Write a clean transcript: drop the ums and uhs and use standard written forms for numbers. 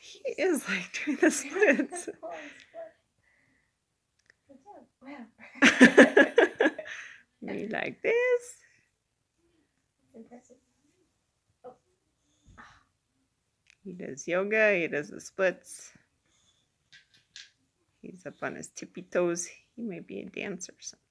He is like doing the splits. Me like this. Impressive. Oh. He does yoga, he does the splits. He's up on his tippy toes. He might be a dancer or something.